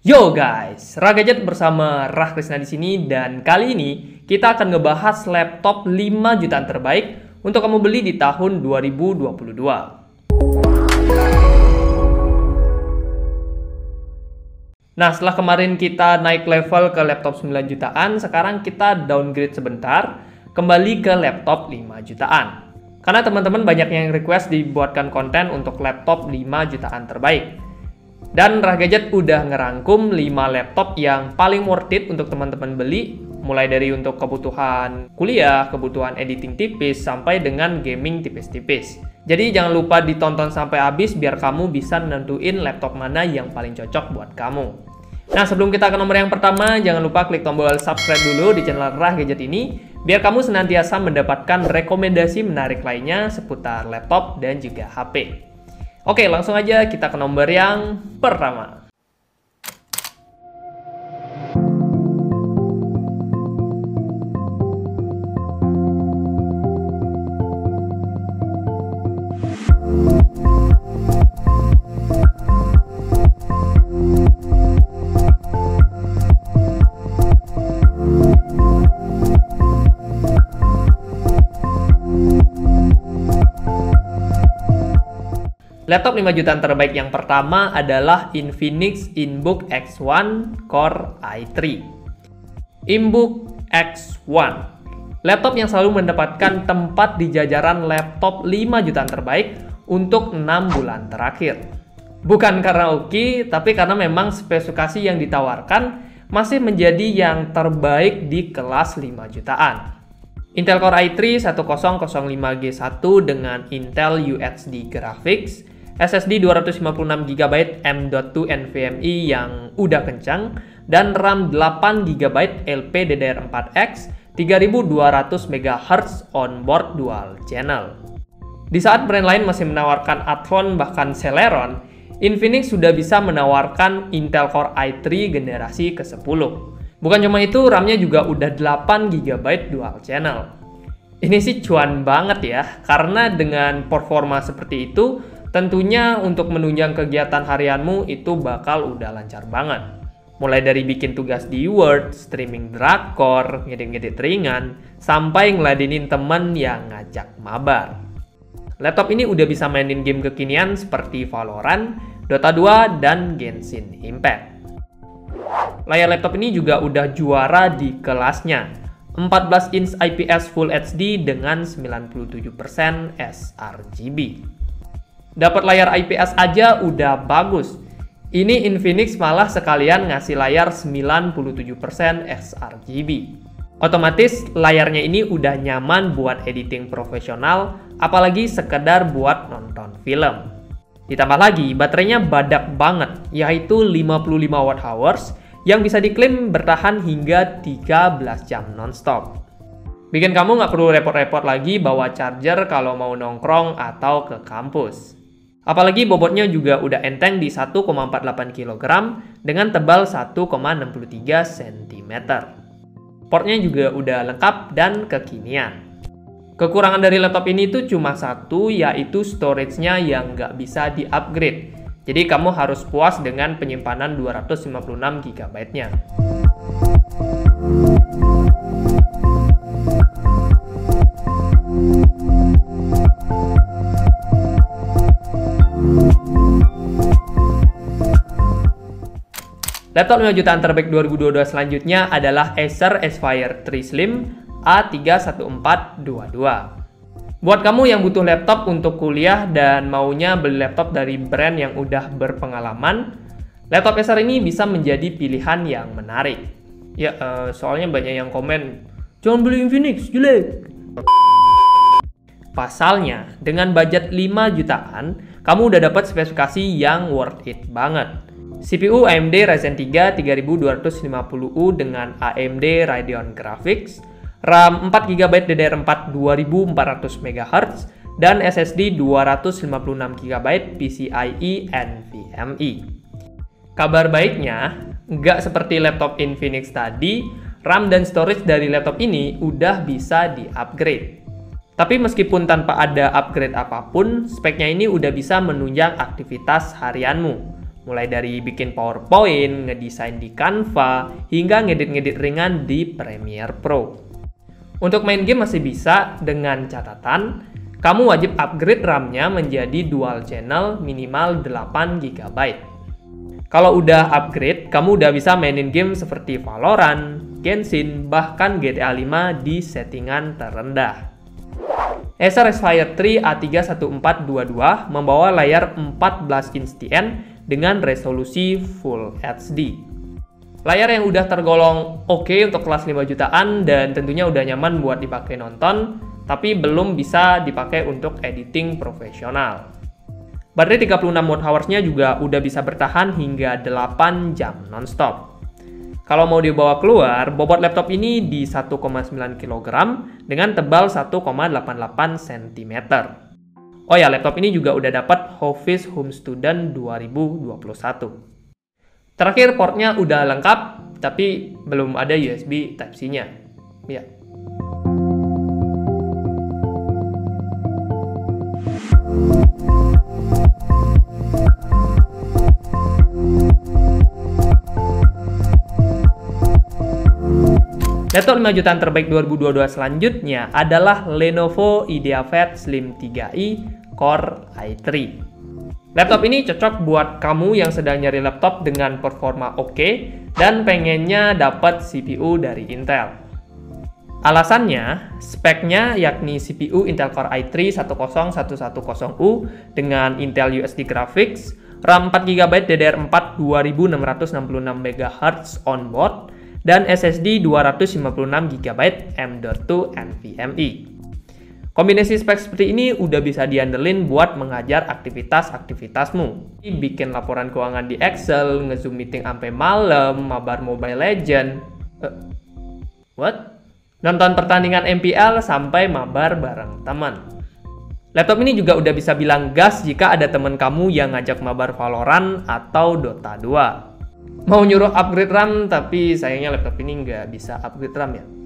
Yo guys, Ragadget bersama Rah Krisna di sini dan kali ini kita akan ngebahas laptop 5 jutaan terbaik untuk kamu beli di tahun 2022. Nah, setelah kemarin kita naik level ke laptop 9 jutaan, sekarang kita downgrade sebentar, kembali ke laptop 5 jutaan. Karena teman-teman banyak yang request dibuatkan konten untuk laptop 5 jutaan terbaik. Dan Ragadget udah ngerangkum 5 laptop yang paling worth it untuk teman-teman beli, mulai dari untuk kebutuhan kuliah, kebutuhan editing tipis, sampai dengan gaming tipis-tipis. Jadi jangan lupa ditonton sampai habis biar kamu bisa nentuin laptop mana yang paling cocok buat kamu. Nah, sebelum kita ke nomor yang pertama, jangan lupa klik tombol subscribe dulu di channel Ragadget ini, biar kamu senantiasa mendapatkan rekomendasi menarik lainnya seputar laptop dan juga HP. Oke, langsung aja kita ke nomor yang pertama. Laptop 5 jutaan terbaik yang pertama adalah Infinix InBook X1 Core i3. InBook X1, laptop yang selalu mendapatkan tempat di jajaran laptop 5 jutaan terbaik untuk 6 bulan terakhir. Bukan karena hoki, tapi karena memang spesifikasi yang ditawarkan masih menjadi yang terbaik di kelas 5 jutaan. Intel Core i3 1005G1 dengan Intel UHD Graphics, SSD 256GB M.2 NVMe yang udah kencang, dan RAM 8GB LPDDR4X 3200MHz onboard dual channel. Di saat brand lain masih menawarkan Athlon bahkan Celeron, Infinix sudah bisa menawarkan Intel Core i3 generasi ke-10. Bukan cuma itu, RAM-nya juga udah 8GB dual channel. Ini sih cuan banget ya, karena dengan performa seperti itu, tentunya untuk menunjang kegiatan harianmu itu bakal udah lancar banget. Mulai dari bikin tugas di Word, streaming drakor, ngedit-ngedit ringan, sampai ngeladenin temen yang ngajak mabar. Laptop ini udah bisa mainin game kekinian seperti Valorant, Dota 2, dan Genshin Impact. Layar laptop ini juga udah juara di kelasnya. 14 inch IPS Full HD dengan 97% sRGB. Dapat layar IPS aja udah bagus. Ini Infinix malah sekalian ngasih layar 97% sRGB. Otomatis layarnya ini udah nyaman buat editing profesional, apalagi sekedar buat nonton film. Ditambah lagi baterainya badak banget, yaitu 55 Wh yang bisa diklaim bertahan hingga 13 jam nonstop. Bikin kamu nggak perlu repot-repot lagi bawa charger kalau mau nongkrong atau ke kampus. Apalagi bobotnya juga udah enteng di 1,48 kg dengan tebal 1,63 cm. Portnya juga udah lengkap dan kekinian. Kekurangan dari laptop ini tuh cuma satu, yaitu storage-nya yang nggak bisa di-upgrade. Jadi kamu harus puas dengan penyimpanan 256GB-nya. Laptop 5 jutaan terbaik 2022 selanjutnya adalah Acer Aspire 3 Slim A31422. Buat kamu yang butuh laptop untuk kuliah dan maunya beli laptop dari brand yang udah berpengalaman, laptop Acer ini bisa menjadi pilihan yang menarik. Ya, soalnya banyak yang komen, jangan beli Infinix, jelek. Pasalnya, dengan budget 5 jutaan, kamu udah dapat spesifikasi yang worth it banget. CPU AMD Ryzen 3 3250U dengan AMD Radeon Graphics, RAM 4GB DDR4 2400MHz, dan SSD 256GB PCIe NVMe. Kabar baiknya, nggak seperti laptop Infinix tadi, RAM dan storage dari laptop ini udah bisa di-upgrade. Tapi meskipun tanpa ada upgrade apapun, speknya ini udah bisa menunjang aktivitas harianmu. mulai dari bikin PowerPoint, ngedesain di Canva, hingga ngedit-ngedit ringan di Premiere Pro. Untuk main game masih bisa, dengan catatan, kamu wajib upgrade RAM-nya menjadi dual channel minimal 8 GB. Kalau udah upgrade, kamu udah bisa mainin game seperti Valorant, Genshin, bahkan GTA 5 di settingan terendah. Acer Aspire 3 A31422 membawa layar 14 inch TN dengan resolusi Full HD. Layar yang udah tergolong oke untuk kelas 5 jutaan dan tentunya udah nyaman buat dipakai nonton, tapi belum bisa dipakai untuk editing profesional. Baterai 36 Wh-nya juga udah bisa bertahan hingga 8 jam nonstop. Kalau mau dibawa keluar, bobot laptop ini di 1,9 kg dengan tebal 1,88 cm. Oh ya, laptop ini juga udah dapat Office Home Student 2021. Terakhir, portnya udah lengkap, tapi belum ada USB Type-C-nya. Ya. Laptop 5 jutaan terbaik 2022 selanjutnya adalah Lenovo IdeaPad Slim 3i Core i3. Laptop ini cocok buat kamu yang sedang nyari laptop dengan performa oke dan pengennya dapat CPU dari Intel. Alasannya, speknya yakni CPU Intel Core i3 10110U dengan Intel USD Graphics, RAM 4GB DDR4 2666MHz onboard, dan SSD 256GB M.2 NVMe. Kombinasi spek seperti ini udah bisa diandelin buat mengajar aktivitas-aktivitasmu. Bikin laporan keuangan di Excel, nge-zoom meeting sampai malam, mabar Mobile Legend. Nonton pertandingan MPL sampai mabar bareng teman. Laptop ini juga udah bisa bilang gas jika ada teman kamu yang ngajak mabar Valorant atau Dota 2. Mau nyuruh upgrade RAM, tapi sayangnya laptop ini nggak bisa upgrade RAM ya.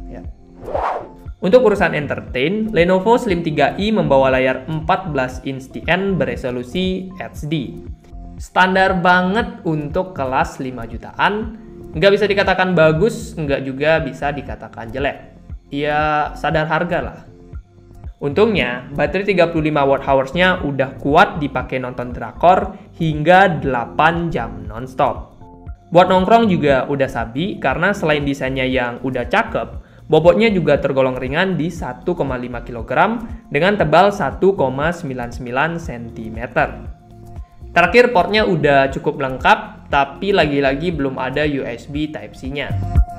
Untuk urusan entertain, Lenovo Slim 3i membawa layar 14 inch TN beresolusi HD. Standar banget untuk kelas 5 jutaan, nggak bisa dikatakan bagus, nggak juga bisa dikatakan jelek. Ya, sadar harga lah. Untungnya, baterai 35 Wh-nya udah kuat dipakai nonton drakor hingga 8 jam nonstop. Buat nongkrong juga udah sabi karena selain desainnya yang udah cakep, bobotnya juga tergolong ringan di 1,5 kg dengan tebal 1,99 cm. Terakhir, portnya udah cukup lengkap, tapi lagi-lagi belum ada USB Type-C-nya.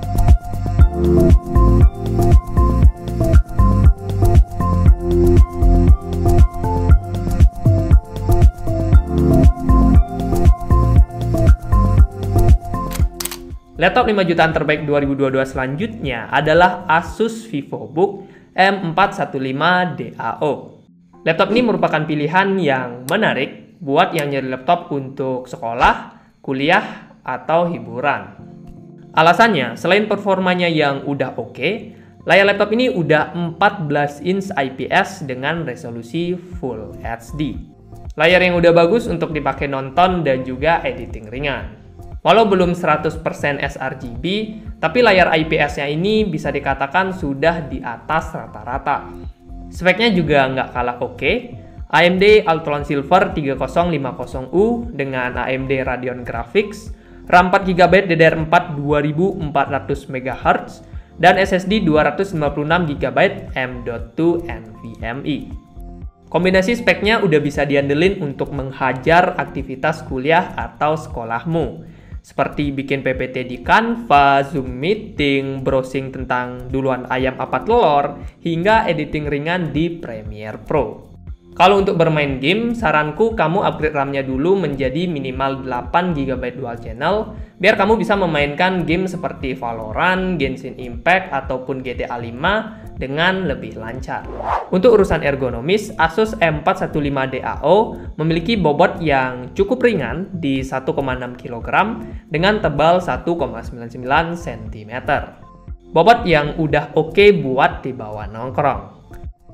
Laptop 5 jutaan terbaik 2022 selanjutnya adalah Asus VivoBook M415DAO. Laptop ini merupakan pilihan yang menarik buat yang nyari laptop untuk sekolah, kuliah, atau hiburan. Alasannya, selain performanya yang udah oke, layar laptop ini udah 14 inch IPS dengan resolusi Full HD. Layar yang udah bagus untuk dipakai nonton dan juga editing ringan. Walau belum 100% sRGB, tapi layar IPS-nya ini bisa dikatakan sudah di atas rata-rata. Speknya juga nggak kalah oke. AMD Altron Silver 3050U dengan AMD Radeon Graphics, RAM 4GB DDR4 2400MHz, dan SSD 256GB M.2 NVMe. Kombinasi speknya udah bisa diandelin untuk menghajar aktivitas kuliah atau sekolahmu. Seperti bikin PPT di Canva, Zoom meeting, browsing tentang duluan ayam apa telur, hingga editing ringan di Premiere Pro. Kalau untuk bermain game, saranku kamu upgrade RAM-nya dulu menjadi minimal 8GB dual channel, biar kamu bisa memainkan game seperti Valorant, Genshin Impact, ataupun GTA 5 dengan lebih lancar. Untuk urusan ergonomis, Asus M415DAO memiliki bobot yang cukup ringan di 1,6 kg dengan tebal 1,99 cm. Bobot yang udah oke buat dibawa nongkrong.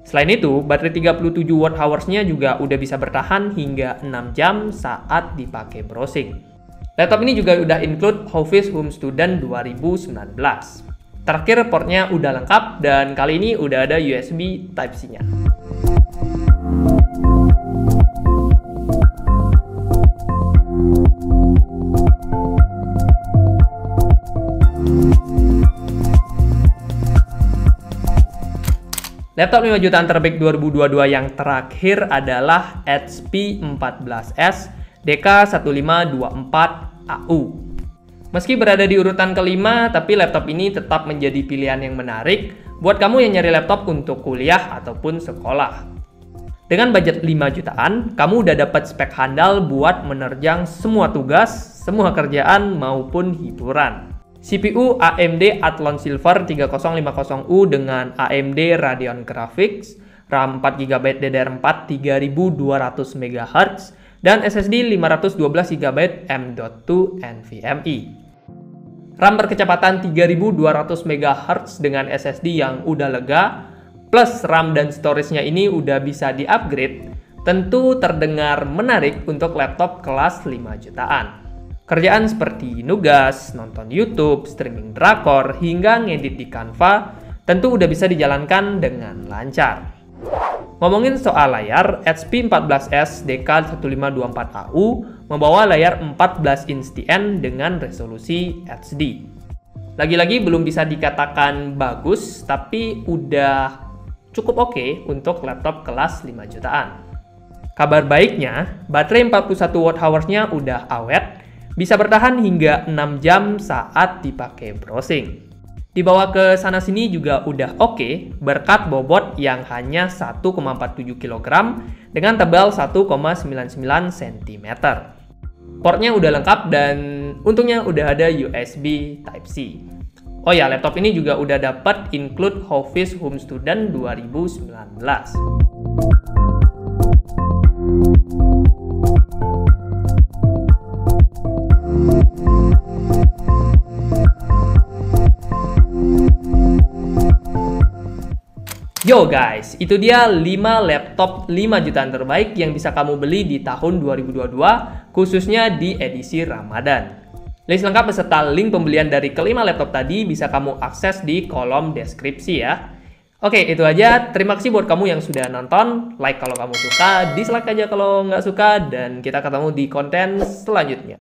Selain itu, baterai 37 watt hours-nya juga udah bisa bertahan hingga 6 jam saat dipakai browsing. Laptop ini juga udah include Office Home Student 2019. Terakhir, portnya udah lengkap dan kali ini udah ada USB Type-C-nya. Laptop 5 jutaan terbaik 2022 yang terakhir adalah HP 14S DK1524AU. Meski berada di urutan kelima, tapi laptop ini tetap menjadi pilihan yang menarik buat kamu yang nyari laptop untuk kuliah ataupun sekolah. Dengan budget 5 jutaan, kamu udah dapat spek handal buat menerjang semua tugas, semua kerjaan maupun hiburan. CPU AMD Athlon Silver 3050U dengan AMD Radeon Graphics, RAM 4GB DDR4 3200 MHz, dan SSD 512GB M.2 NVMe. RAM berkecepatan 3200 MHz dengan SSD yang udah lega, plus RAM dan storage-nya ini udah bisa di-upgrade, tentu terdengar menarik untuk laptop kelas 5 jutaan. Kerjaan seperti nugas, nonton YouTube, streaming drakor, hingga ngedit di Canva tentu udah bisa dijalankan dengan lancar. Ngomongin soal layar, HP 14S DK1524AU membawa layar 14 inch TN dengan resolusi HD. Lagi-lagi belum bisa dikatakan bagus, tapi udah cukup oke untuk laptop kelas 5 jutaan. Kabar baiknya, baterai 41 Wh-nya udah awet, bisa bertahan hingga 6 jam saat dipakai browsing. Dibawa ke sana-sini juga udah oke, berkat bobot yang hanya 1,47 kg dengan tebal 1,99 cm. Portnya udah lengkap dan untungnya udah ada USB Type-C. Oh ya, laptop ini juga udah dapat include Office Home Student 2019. Yo guys, itu dia 5 laptop 5 jutaan terbaik yang bisa kamu beli di tahun 2022, khususnya di edisi Ramadan. List lengkap beserta link pembelian dari kelima laptop tadi bisa kamu akses di kolom deskripsi ya. Oke, itu aja. Terima kasih buat kamu yang sudah nonton. Like kalau kamu suka, dislike aja kalau nggak suka, dan kita ketemu di konten selanjutnya.